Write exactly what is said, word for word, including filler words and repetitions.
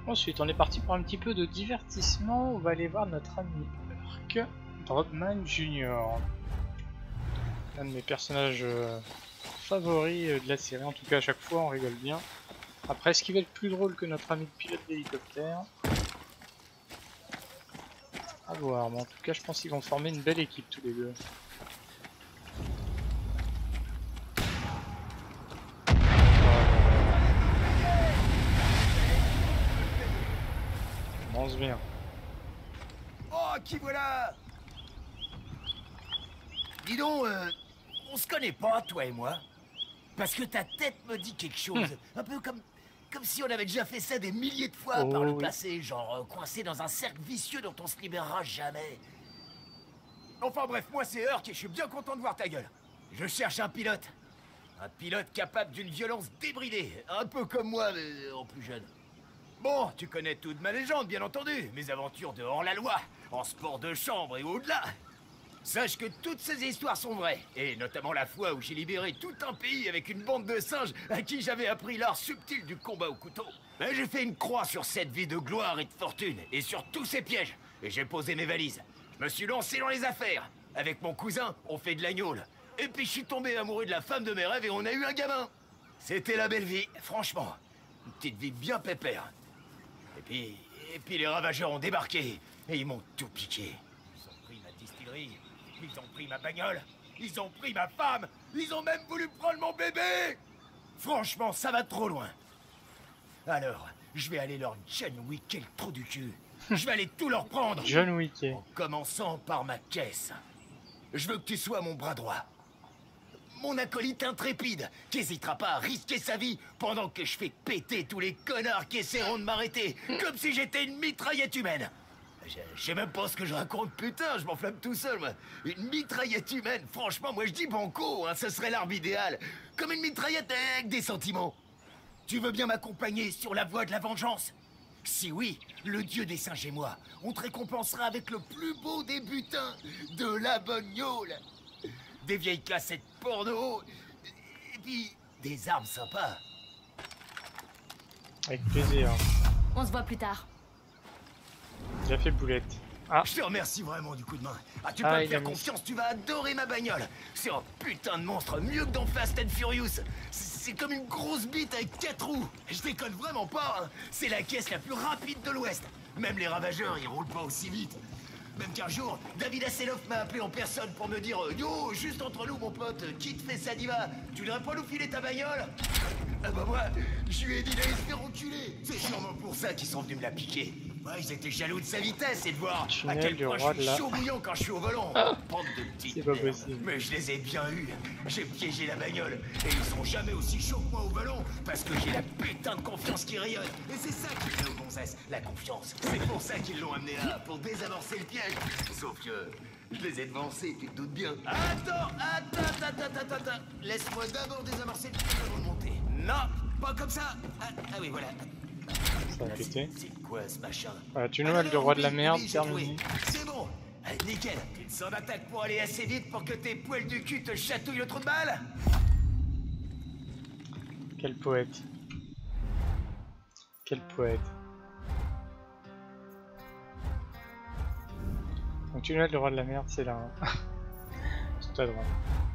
Ensuite, on est parti pour un petit peu de divertissement. On va aller voir notre ami Urk, Dropman Junior. L'un de mes personnages euh, favoris euh, de la série. En tout cas, à chaque fois, on rigole bien. Après, est-ce qu'il va être plus drôle que notre ami pilote d'hélicoptère? À voir, mais en tout cas, je pense qu'ils vont former une belle équipe tous les deux. On commence bien. Oh, qui voilà? Dis donc, euh, on se connaît pas, toi et moi? Parce que ta tête me dit quelque chose. Mmh. Un peu comme, comme si on avait déjà fait ça des milliers de fois oh, par le oui. passé, genre euh, coincé dans un cercle vicieux dont on se libérera jamais. Enfin bref, moi c'est Urk et je suis bien content de voir ta gueule. Je cherche un pilote. Un pilote capable d'une violence débridée. Un peu comme moi, mais en plus jeune. Bon, tu connais toute ma légende, bien entendu. Mes aventures de hors-la-loi, en sport de chambre et au-delà. Sache que toutes ces histoires sont vraies. Et notamment la fois où j'ai libéré tout un pays avec une bande de singes à qui j'avais appris l'art subtil du combat au couteau. Mais j'ai fait une croix sur cette vie de gloire et de fortune, et sur tous ces pièges. Et j'ai posé mes valises. Je me suis lancé dans les affaires. Avec mon cousin, on fait de la gnôle. Et puis je suis tombé amoureux de la femme de mes rêves et on a eu un gamin. C'était la belle vie, franchement. Une petite vie bien pépère. Et puis... Et puis les ravageurs ont débarqué. Et ils m'ont tout piqué. Ils ont pris ma distillerie. Ils ont pris ma bagnole. Ils ont pris ma femme. Ils ont même voulu prendre mon bébé. Franchement, ça va trop loin. Alors, je vais aller leur John Wicker le trou du cul. Je vais aller tout leur prendre. John Wicker. En commençant par ma caisse. Je veux que tu sois mon bras droit. Mon acolyte intrépide, qui n'hésitera pas à risquer sa vie pendant que je fais péter tous les connards qui essaieront de m'arrêter, comme si j'étais une mitraillette humaine. Je, je sais même pas ce que je raconte, putain, je m'enflamme tout seul, moi. Une mitraillette humaine, franchement, moi je dis banco, hein, ce serait l'arme idéale. Comme une mitraillette avec des sentiments. Tu veux bien m'accompagner sur la voie de la vengeance? Si oui, le dieu des singes et moi, on te récompensera avec le plus beau des butins, de la bonne gnôle. Des vieilles cassettes porno, et puis des armes sympas. Avec plaisir. On se voit plus tard. J'ai fait boulette. Ah. Je te remercie vraiment du coup de main. Ah, tu peux ah, me faire confiance, tu vas adorer ma bagnole. C'est un putain de monstre, mieux que dans Fast and Furious. C'est comme une grosse bite avec quatre roues. Je déconne vraiment pas, hein. C'est la caisse la plus rapide de l'Ouest. Même les ravageurs, ils roulent pas aussi vite. Même qu'un jour, David Hasselhoff m'a appelé en personne pour me dire « Yo, juste entre nous, mon pote, qui te fait ça diva? Tu voudrais pas nous filer ta bagnole ?» Ah bah moi, je lui ai dit d'aller se faire enculer. C'est sûrement pour ça qu'ils sont venus me la piquer. Ouais, ils étaient jaloux de sa vitesse et de voir à quel point je suis chaud bouillant quand je suis au volant. Bande de petites merdes. Mais je les ai bien eus. J'ai piégé la bagnole. Et ils sont jamais aussi chauds que moi au volant parce que j'ai la putain de confiance qui rayonne. Et c'est ça qui fait aux gonzesses, la confiance. C'est pour ça qu'ils l'ont amené là, pour désamorcer le piège. Sauf que je les ai devancés, tu te doutes bien. Attends, attends, attends, attends, attends. Laisse-moi d'abord désamorcer le piège avant de monter. Non, pas comme ça. Ah, ah oui, voilà. Ça va péter. C'est quoi ce machin? Voilà, tu nous as le roi de la merde, terminé. C'est bon. Allez, nickel. Tu te sens d'attaque pour aller assez vite pour que tes poils du cul te chatouillent le trou de balle? Quel poète. Quel poète. Donc tu nous as le roi de la merde, c'est là. Hein. Tout à droite.